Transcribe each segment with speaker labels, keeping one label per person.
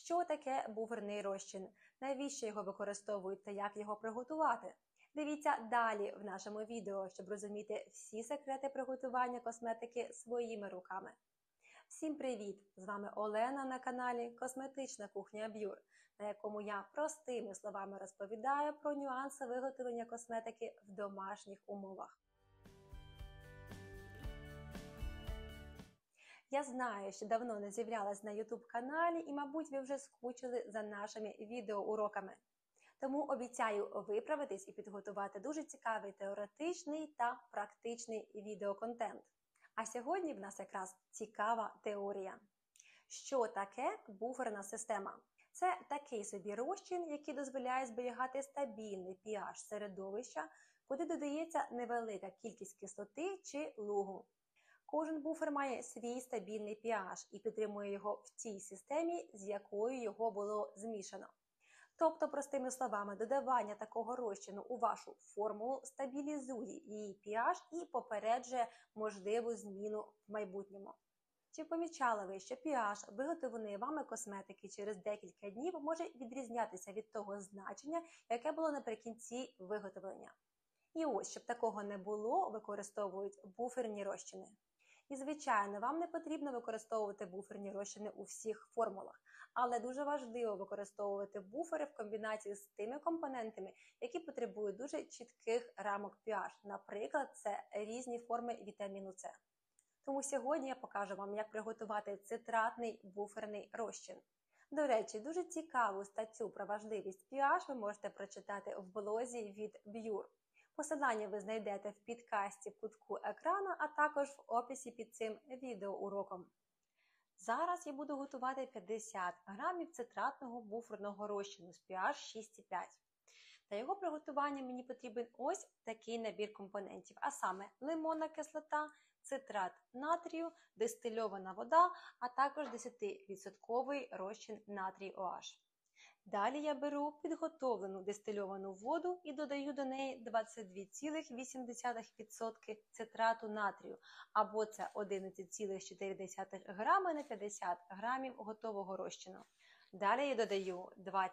Speaker 1: Що таке буферний розчин? Навіщо його використовують та як його приготувати? Дивіться далі в нашому відео, щоб розуміти всі секрети приготування косметики своїми руками. Всім привіт! З вами Олена на каналі Косметична кухня Б'юр, на якому я простими словами розповідаю про нюанси виготовлення косметики в домашніх умовах. Я знаю, що давно не з'являлась на YouTube-каналі і, мабуть, ви вже скучили за нашими відеоуроками. Тому обіцяю виправитись і підготувати дуже цікавий теоретичний та практичний відеоконтент. А сьогодні в нас якраз цікава теорія. Що таке буферна система? Це такий собі розчин, який дозволяє зберігати стабільний pH середовища, куди додається невелика кількість кислоти чи лугу. Кожен буфер має свій стабільний pH і підтримує його в тій системі, з якою його було змішано. Тобто, простими словами, додавання такого розчину у вашу формулу стабілізує її pH і попереджує можливу зміну в майбутньому. Чи помічали ви, що pH виготовленої вами косметики через декілька днів може відрізнятися від того значення, яке було наприкінці виготовлення? І ось, щоб такого не було, використовують буферні розчини. І, звичайно, вам не потрібно використовувати буферні розчини у всіх формулах, але дуже важливо використовувати буфери в комбінації з тими компонентами, які потребують дуже чітких рамок pH. Наприклад, це різні форми вітаміну С. Тому сьогодні я покажу вам, як приготувати цитратний буферний розчин. До речі, дуже цікаву статтю про важливість pH ви можете прочитати в блозі від Б'юр. Посилання ви знайдете в підкасті в кутку екрану, а також в описі під цим відеоуроком. Зараз я буду готувати 50 грамів цитратного буферного розчину з pH 6,5. Для його приготування мені потрібен ось такий набір компонентів, а саме лимонна кислота, цитрат натрію, дистильована вода, а також 10% розчин натрій OH. Далі я беру підготовлену дистильовану воду і додаю до неї 22,8% цитрату натрію, або це 11,4 грами на 50 грамів готового розчину. Далі я додаю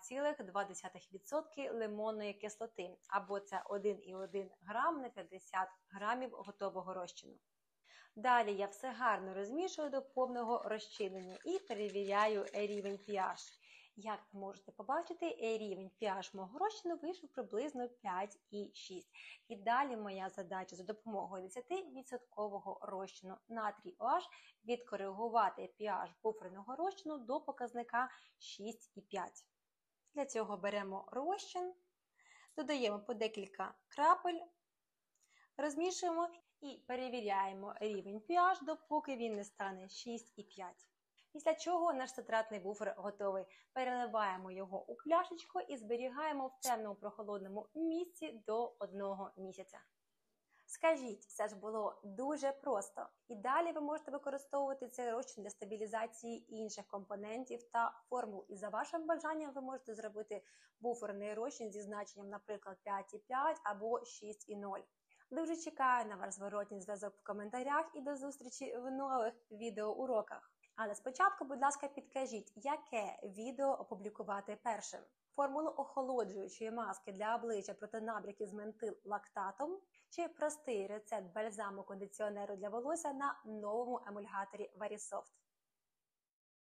Speaker 1: 2,2% лимонної кислоти, або це 1,1 грам на 50 грамів готового розчину. Далі я все гарно розмішую до повного розчинення і перевіряю рівень pH. Як ви можете побачити, рівень pH мого розчину вийшов приблизно 5,6. І далі моя задача за допомогою 10% розчину натрій OH відкоригувати pH буферного розчину до показника 6,5. Для цього беремо розчин, додаємо по декілька крапель, розмішуємо і перевіряємо рівень pH, допоки він не стане 6,5. Після чого наш цитратний буфер готовий. Переливаємо його у пляшечку і зберігаємо в темному прохолодному місці до 1 місяця. Скажіть, це ж було дуже просто. І далі ви можете використовувати цей розчин для стабілізації інших компонентів та формул. І за вашим бажанням ви можете зробити буферний розчин зі значенням, наприклад, 5,5 або 6,0. Дуже чекаю на ваш зворотній зв'язок в коментарях і до зустрічі в нових відеоуроках. Але спочатку, будь ласка, підкажіть, яке відео опублікувати першим? Формулу охолоджуючої маски для обличчя проти набряків з ментил-лактатом чи простий рецепт бальзаму-кондиціонеру для волосся на новому емульгаторі Varisoft?